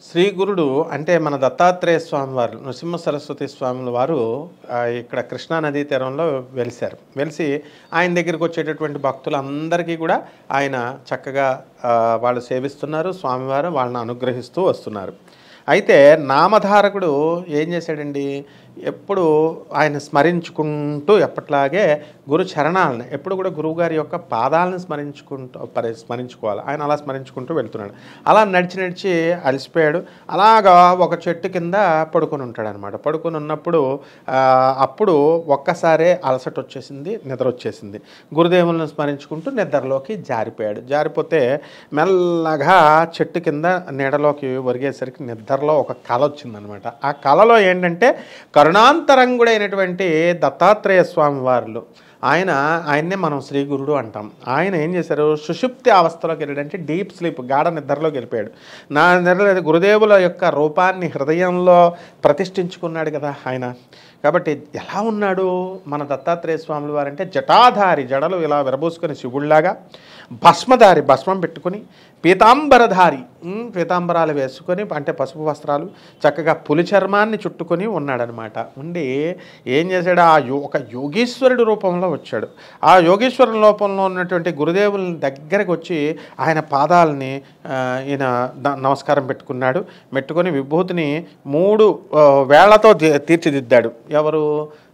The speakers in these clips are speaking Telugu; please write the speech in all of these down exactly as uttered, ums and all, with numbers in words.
శ్రీ గురుడు అంటే మన దత్తాత్రేయ స్వామి వారు నృసింహ సరస్వతి స్వాముల వారు ఇక్కడ కృష్ణానదీ తీరంలో వెలిశారు. వెలిసి ఆయన దగ్గరికి వచ్చేటటువంటి భక్తులందరికీ కూడా ఆయన చక్కగా వాళ్ళు సేవిస్తున్నారు. స్వామివారు వాళ్ళని అనుగ్రహిస్తూ వస్తున్నారు. అయితే నామధారకుడు ఏం చేశాడండి, ఎప్పుడు ఆయన స్మరించుకుంటూ ఎప్పట్లాగే గురు చరణాలను ఎప్పుడు కూడా గురువుగారి యొక్క పాదాలను స్మరించుకుంటూ పరి స్మరించుకోవాలి. ఆయన అలా స్మరించుకుంటూ వెళ్తున్నాడు. అలా నడిచి నడిచి అలసిపోయాడు. అలాగా ఒక చెట్టు కింద పడుకొని ఉంటాడు అనమాట. పడుకొని ఉన్నప్పుడు అప్పుడు ఒక్కసారే అలసట వచ్చేసింది, నిద్ర వచ్చేసింది. గురుదేవులను స్మరించుకుంటూ నిద్రలోకి జారిపోయాడు. జారిపోతే మెల్లగా చెట్టు కింద నీడలోకి ఒరిగేసరికి నిద్రలో ఒక కళ వచ్చిందనమాట. ఆ కళలో ఏంటంటే కరుణాంతరంగుడైనటువంటి దత్తాత్రేయ స్వామి వారు ఆయన ఆయన్నే మనం శ్రీ గురుడు అంటాం. ఆయన ఏం చేశారు, సుషుప్తి అవస్థలోకి వెళ్ళాడంటే డీప్ స్లీప్, గాఢ నిద్రలోకి వెళ్ళిపోయాడు. నా నిద్ర గురుదేవుల యొక్క రూపాన్ని హృదయంలో ప్రతిష్ఠించుకున్నాడు కదా ఆయన. కాబట్టి ఎలా ఉన్నాడు మన దత్తాత్రేయ స్వాముల వారంటే జటాధారి, జడలు ఇలా విరబూసుకొని శివుళ్లాగా, భస్మధారి, భస్మం పెట్టుకొని, పీతాంబరధారి, పీతాంబరాలు వేసుకొని అంటే పసుపు వస్త్రాలు, చక్కగా పులి చర్మాన్ని చుట్టుకొని ఉన్నాడనమాట. ఉండి ఏం చేశాడు, ఆ యో ఒక యోగీశ్వరుడు రూపంలో వచ్చాడు. ఆ యోగీశ్వరుని రూపంలో ఉన్నటువంటి గురుదేవుల దగ్గరకు వచ్చి ఆయన పాదాలని ఈయన నమస్కారం పెట్టుకున్నాడు. పెట్టుకొని విభూతిని మూడు వేళ్లతో తీర్చిదిద్దాడు. ఎవరు,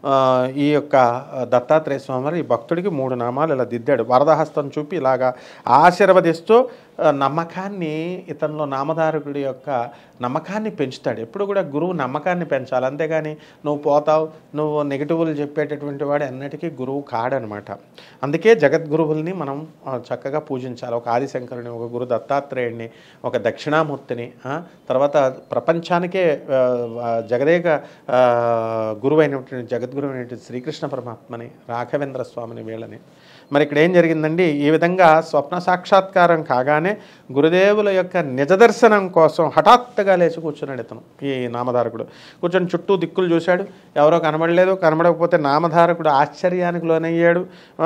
ఈ యొక్క దత్తాత్రేయ స్వామి వారు ఈ భక్తుడికి మూడు నామాలు ఇలా దిద్దాడు. వరదహస్తం చూపి ఇలాగా ఆశీర్వదిస్తూ నమ్మకాన్ని, ఇతనిలో నామధారకుడి యొక్క నమ్మకాన్ని పెంచుతాడు. ఎప్పుడు కూడా గురువు నమ్మకాన్ని పెంచాలి, అంతేగాని నువ్వు పోతావు, నువ్వు నెగిటివ్లు చెప్పేటటువంటి వాడు అన్నిటికీ గురువు కాడనమాట. అందుకే జగద్గురువుల్ని మనం చక్కగా పూజించాలి. ఒక ఆదిశంకరుని, ఒక గురు దత్తాత్రేయుడిని, ఒక దక్షిణామూర్తిని, తర్వాత ప్రపంచానికే జగదేక గురువైనటువంటి జగద్గురువు అయినటువంటి శ్రీకృష్ణ పరమాత్మని, రాఘవేంద్ర స్వామిని, వీళ్ళని. మరి ఇక్కడ ఏం జరిగిందండి, ఈ విధంగా స్వప్న సాక్షాత్కారం కాగానే గురుదేవుల యొక్క నిజదర్శనం కోసం హఠాత్తుగా లేచి కూర్చున్నాడు ఇతను, ఈ నామధారకుడు. కూర్చొని చుట్టూ దిక్కులు చూశాడు, ఎవరో కనబడలేదు. కనబడకపోతే నామధారకుడు ఆశ్చర్యానికి లోనయ్యాడు.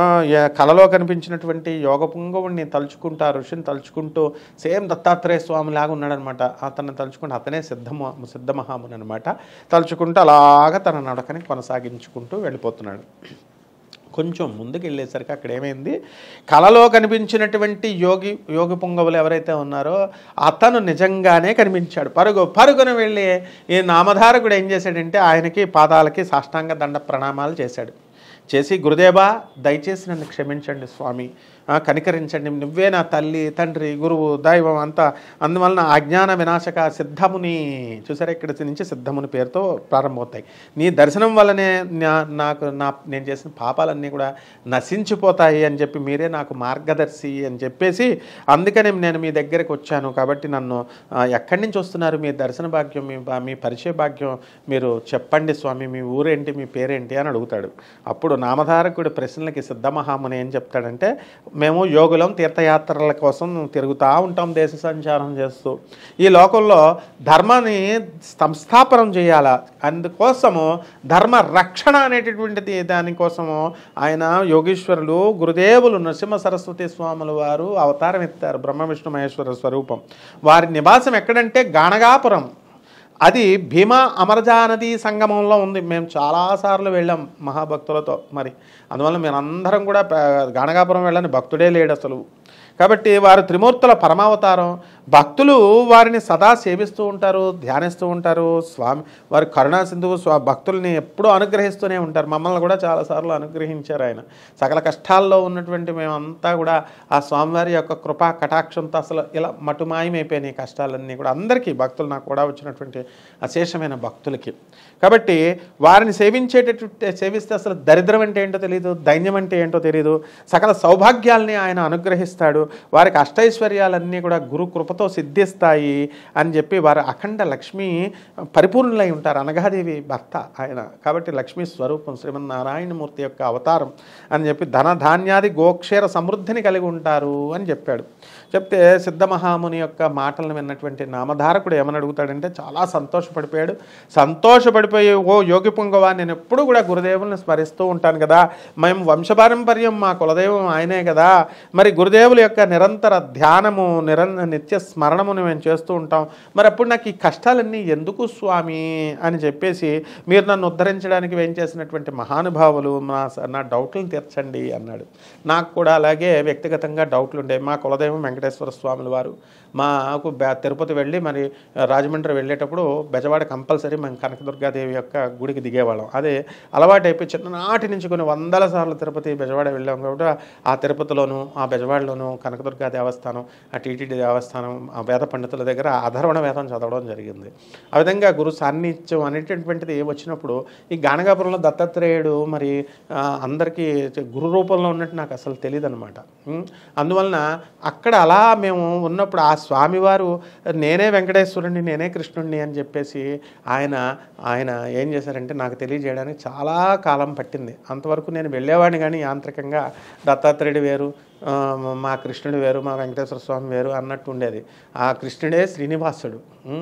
కలలో కనిపించినటువంటి యోగ పుంగవుడిని తలుచుకుంటూ, ఋషిని తలుచుకుంటూ, సేమ్ దత్తాత్రేయ స్వామి లాగా ఉన్నాడనమాట. అతన్ని తలుచుకుంటూ, అతనే సిద్ధమ సిద్ధమహాముని అనమాట. తలుచుకుంటూ అలాగా తన నడకని కొనసాగించుకుంటూ వెళ్ళిపోతున్నాడు. కొంచెం ముందుకు వెళ్ళేసరికి అక్కడ ఏమైంది, కళలో కనిపించినటువంటి యోగి యోగి పుంగవులు ఎవరైతే ఉన్నారో అతను నిజంగానే కనిపించాడు. పరుగు పరుగున వెళ్ళి ఈ నామధారకుడు ఏం చేశాడంటే ఆయనకి పాదాలకి సాష్టాంగ దండ ప్రణామాలు చేశాడు. చేసి, గురుదేవా దయచేసి నన్ను క్షమించండి స్వామి, కనికరించండి, నువ్వే నా తల్లి, తండ్రి, గురువు, దైవం అంతా, అందువలన అజ్ఞాన వినాశక సిద్ధముని, చూసారా ఇక్కడ నుంచి సిద్ధముని పేరుతో ప్రారంభమవుతాయి. నీ దర్శనం వల్లనే నాకు నా నేను చేసిన పాపాలన్నీ కూడా నశించిపోతాయి అని చెప్పి మీరే నాకు మార్గదర్శి అని చెప్పేసి, అందుకని నేను మీ దగ్గరికి వచ్చాను. కాబట్టి నన్ను ఎక్కడి నుంచి వస్తున్నారు, మీ దర్శన భాగ్యం, మీ మీ పరిచయ భాగ్యం మీరు చెప్పండి స్వామి, మీ ఊరేంటి, మీ పేరేంటి అని అడుగుతాడు. అప్పుడు నామధారకుడు ప్రశ్నలకి సిద్ధమహాముని ఏం చెప్తాడంటే, మేము యోగులం, తీర్థయాత్రల కోసం తిరుగుతూ ఉంటాం, దేశ సంచారం చేస్తూ. ఈ లోకంలో ధర్మాన్ని సంస్థాపనం చేయాలా, అందుకోసము ధర్మ రక్షణ అనేటటువంటిది, దానికోసము ఆయన యోగీశ్వరులు గురుదేవులు నృసింహ సరస్వతి స్వాముల వారు అవతారం ఎత్తారు. బ్రహ్మ విష్ణు మహేశ్వర స్వరూపం. వారి నివాసం ఎక్కడంటే గాణగాపురం. అది భీమా అమరజా నది సంగమంలో ఉంది. మేము చాలాసార్లు వెళ్ళాం మహాభక్తులతో. మరి అందువల్ల మీరందరం కూడా గాణగాపురం వెళ్ళని భక్తుడే లేడు అసలు. కాబట్టి వారు త్రిమూర్తుల పరమావతారం. భక్తులు వారిని సదా సేవిస్తూ ఉంటారు, ధ్యానిస్తూ ఉంటారు. స్వామి వారి కరుణా సింధువు స్వా భక్తుల్ని ఎప్పుడూ అనుగ్రహిస్తూనే ఉంటారు. మమ్మల్ని కూడా చాలాసార్లు అనుగ్రహించారు ఆయన. సకల కష్టాల్లో ఉన్నటువంటి మేమంతా కూడా ఆ స్వామివారి యొక్క కృపా కటాక్షంతో అసలు ఇలా మటుమాయమైపోయినాయి కష్టాలన్నీ కూడా అందరికీ, భక్తులు నాకు కూడా వచ్చినటువంటి అశేషమైన భక్తులకి. కాబట్టి వారిని సేవించేటటువంటి సేవిస్తే అసలు దరిద్రం అంటే ఏంటో తెలియదు, దైన్యం అంటే ఏంటో తెలియదు. సకల సౌభాగ్యాల్ని ఆయన అనుగ్రహిస్తాడు. వారికి అష్టైశ్వర్యాలన్నీ కూడా గురు కృపతో సిద్ధిస్తాయి అని చెప్పి వారు అఖండ లక్ష్మి పరిపూర్ణులై ఉంటారు. అనగాదేవి భర్త ఆయన. కాబట్టి లక్ష్మీ స్వరూపం శ్రీమన్నారాయణమూర్తి యొక్క అవతారం అని చెప్పి ధన ధాన్యాది గోక్షేర సమృద్ధిని కలిగి ఉంటారు అని చెప్పాడు. చెప్తే సిద్ధమహాముని యొక్క మాటలను విన్నటువంటి నామధారకుడు ఏమని అడుగుతాడంటే, చాలా సంతోషపడిపోయాడు. సంతోషపడిపోయి, ఓ యోగి పుంగవా, నేను ఎప్పుడు కూడా గురుదేవుల్ని స్మరిస్తూ ఉంటాను కదా, మేము వంశపారంపర్యం, మా కులదైవం ఆయనే కదా, మరి గురుదేవుల యొక్క నిరంతర ధ్యానము, నిర నిత్య స్మరణమును మేము చేస్తూ ఉంటాం. మరి అప్పుడు నాకు ఈ కష్టాలన్నీ ఎందుకు స్వామి అని చెప్పేసి మీరు నన్ను ఉద్ధరించడానికి ఏం చేసినటువంటి మహానుభావులు నా నా డౌట్లను తీర్చండి అన్నాడు. నాకు కూడా అలాగే వ్యక్తిగతంగా డౌట్లు ఉండేవి. మా కులదైవం వెంకటేశ్వర స్వాముల వారు. మాకు తిరుపతి వెళ్ళి మరి రాజమండ్రి వెళ్ళేటప్పుడు బెజవాడ కంపల్సరీ మేము కనకదుర్గాదేవి యొక్క గుడికి దిగేవాళ్ళం. అదే అలవాటు అయిపోయి చిన్ననాటి నుంచి కొన్ని వందల సార్లు తిరుపతి బెజవాడ వెళ్ళాం కాబట్టి ఆ తిరుపతిలోను ఆ బెజవాడలోను కనకదుర్గా దేవస్థానం, ఆ టీటీడీ దేవస్థానం, ఆ వేద పండితుల దగ్గర అధర్వణ వేదం చదవడం జరిగింది. ఆ విధంగా గురు సాన్నిధ్యం అనేటటువంటిది వచ్చినప్పుడు ఈ గాణగాపురంలో దత్తాత్రేయుడు మరి అందరికీ గురు రూపంలో ఉన్నట్టు నాకు అసలు తెలియదు అనమాట. అందువలన అక్కడ అలా మేము ఉన్నప్పుడు ఆ స్వామివారు నేనే వెంకటేశ్వరుణ్ణి నేనే కృష్ణుణ్ణి అని చెప్పేసి ఆయన ఆయన ఏం చేశారంటే నాకు తెలియజేయడానికి చాలా కాలం పట్టింది. అంతవరకు నేను వెళ్ళేవాడిని కానీ యాంత్రికంగా దత్తాత్రేయుడు వేరు, మా కృష్ణుడు వేరు, మా వెంకటేశ్వర స్వామి వేరు అన్నట్టు ఉండేది. ఆ కృష్ణుడే శ్రీనివాసుడు.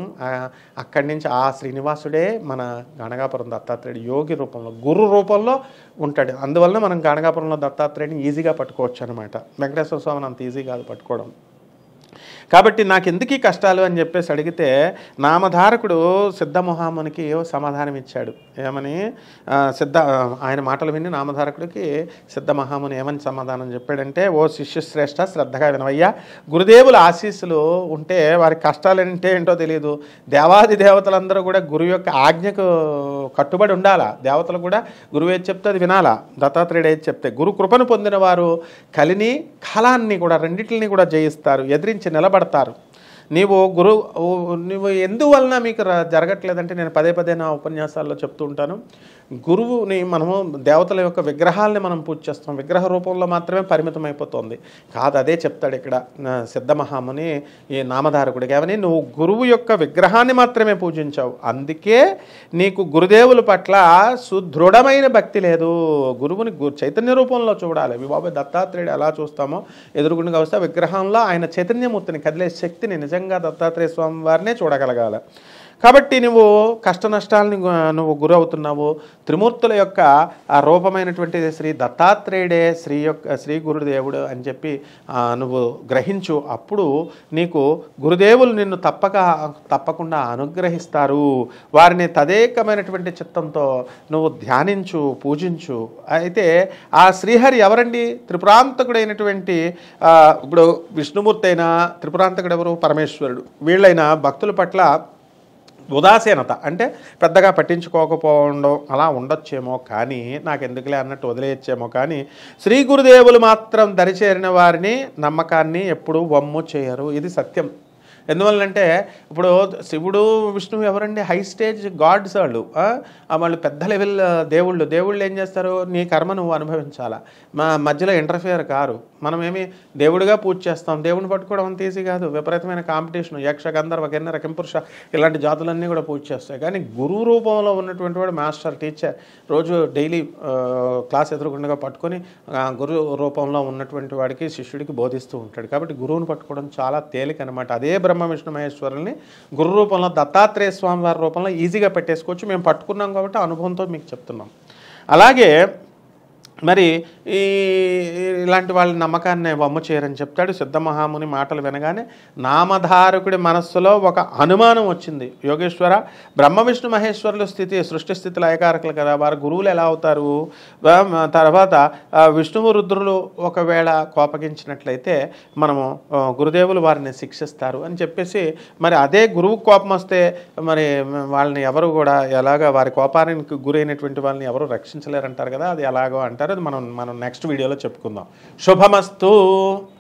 అక్కడి నుంచి ఆ శ్రీనివాసుడే మన గణగాపురం దత్తాత్రేయుడు యోగి రూపంలో గురు రూపంలో ఉంటాడు. అందువల్ల మనం గణగాపురంలో దత్తాత్రేయుడిని ఈజీగా పట్టుకోవచ్చు అనమాట. వెంకటేశ్వర స్వామిని అంత ఈజీ కాదు పట్టుకోవడం. కాబట్టి నాకు ఎందుకు ఈ కష్టాలు అని చెప్పేసి అడిగితే నామధారకుడు సిద్ధమహామునికి సమాధానం ఇచ్చాడు. ఏమని సిద్ధ ఆయన మాటలు విని నామధారకుడికి సిద్ధమహాముని ఏమని సమాధానం చెప్పాడంటే, ఓ శిష్యశ్రేష్ఠ శ్రద్ధగా వినవయ్యా, గురుదేవుల ఆశీస్సులు ఉంటే వారి కష్టాలు అంటే ఏంటో తెలియదు. దేవాది దేవతలందరూ కూడా గురువు యొక్క ఆజ్ఞకు కట్టుబడి ఉండాలా. దేవతలు కూడా గురువు ఏది చెప్తే అది వినాలా. దత్తాత్రేయుడు ఏది చెప్తే గురు కృపను పొందిన వారు కలిని కాలాన్ని కూడా రెండింటిని కూడా జయిస్తారు, ఎదిరించి నిలబడతారు. నీవు గురు నువ్వు ఎందువలన మీకు జరగట్లేదంటే నేను పదే పదే నా ఉపన్యాసాల్లో చెప్తూ ఉంటాను. గురువుని మనము దేవతల యొక్క విగ్రహాలని మనం పూజ చేస్తాం, విగ్రహ రూపంలో మాత్రమే పరిమితం అయిపోతుంది. కాదు, అదే చెప్తాడు ఇక్కడ సిద్ధమహాముని ఈ నామధారకుడికి. ఏమని, నువ్వు గురువు యొక్క విగ్రహాన్ని మాత్రమే పూజించావు, అందుకే నీకు గురుదేవుల పట్ల సుదృఢమైన భక్తి లేదు. గురువుని చైతన్య రూపంలో చూడాలి. బాబాయ్ దత్తాత్రేయుడు ఎలా చూస్తామో ఎదురుగుండగా వస్తే విగ్రహంలో ఆయన చైతన్యమూర్తిని కదిలే శక్తిని నిజంగా దత్తాత్రేయ స్వామి వారినే చూడగలగాలి. కాబట్టి నువ్వు కష్ట నష్టాలని నువ్వు గురవుతున్నావు. త్రిమూర్తుల యొక్క ఆ రూపమైనటువంటి శ్రీ దత్తాత్రేయుడే శ్రీ యొక్క శ్రీ గురుదేవుడు అని చెప్పి నువ్వు గ్రహించు. అప్పుడు నీకు గురుదేవులు నిన్ను తప్పక తప్పకుండా అనుగ్రహిస్తారు. వారిని తదేకమైనటువంటి చిత్తంతో నువ్వు ధ్యానించు, పూజించు. అయితే ఆ శ్రీహరి ఎవరండి? త్రిపురాంతకుడైనటువంటి ఇప్పుడు విష్ణుమూర్తి అయినా త్రిపురాంతకుడు ఎవరు? పరమేశ్వరుడు. వీళ్ళైనా భక్తుల పట్ల ఉదాసీనత అంటే పెద్దగా పట్టించుకోకపోవడం అలా ఉండొచ్చేమో, కానీ నాకెందుకులే అన్నట్టు వదిలేయచ్చేమో, కానీ శ్రీ గురుదేవులు మాత్రం దరిచేరిన వారిని నమ్మకాన్ని ఎప్పుడూ వమ్ము చేయరు. ఇది సత్యం. ఎందువల్లంటే ఇప్పుడు శివుడు విష్ణువు ఎవరండి? హై స్టేజ్ గాడ్స్ వాళ్ళు. వాళ్ళు పెద్ద లెవెల్ దేవుళ్ళు. దేవుళ్ళు ఏం చేస్తారు? నీ కర్మ నువ్వు అనుభవించాలా, మా మధ్యలో ఇంటర్ఫియర్ కారు. మనమేమి దేవుడిగా పూజ చేస్తాం, దేవుడిని పట్టుకోవడం అంత ఈజీ కాదు. విపరీతమైన కాంపిటీషన్. యక్ష గంధర్వ కిన్నెర కింపురుష ఇలాంటి జాతులన్నీ కూడా పూజ చేస్తాయి. కానీ గురువు రూపంలో ఉన్నటువంటి వాడు మాస్టర్ టీచర్ రోజు డైలీ క్లాస్ ఎదురుకుండా పట్టుకొని గురు రూపంలో ఉన్నటువంటి వాడికి శిష్యుడికి బోధిస్తూ ఉంటాడు. కాబట్టి గురువుని పట్టుకోవడం చాలా తేలిక అనమాట. అదే బ్రహ్మ విష్ణు మహేశ్వరుల్ని గురు రూపంలో దత్తాత్రేయ స్వామి వారి రూపంలో ఈజీగా పెట్టేసుకోవచ్చు. మేము పట్టుకున్నాం కాబట్టి అనుభవంతో మీకు చెప్తున్నాం. అలాగే మరి ఈ ఇలాంటి వాళ్ళ నమ్మకాన్ని వమ్ము చేయరని చెప్తాడు. సిద్ధమహాముని మాటలు వినగానే నామధారకుడి మనస్సులో ఒక అనుమానం వచ్చింది. యోగేశ్వర, బ్రహ్మ విష్ణు మహేశ్వరుల స్థితి సృష్టి స్థితి లయకారకులు కదా, వారు గురువులు ఎలా అవుతారు? తర్వాత విష్ణువు రుద్రులు ఒకవేళ కోపగించినట్లయితే మనము గురుదేవులు వారిని శిక్షిస్తారు అని చెప్పేసి, మరి అదే గురువు కోపం వస్తే మరి వాళ్ళని ఎవరు కూడా ఎలాగ వారి కోపానికి గురైనటువంటి వాళ్ళని ఎవరు రక్షించలేరంటారు కదా, అది ఎలాగో అంటారు. అది మనం మనం నెక్స్ట్ వీడియోలో చెప్పుకుందాం. శుభమస్తు.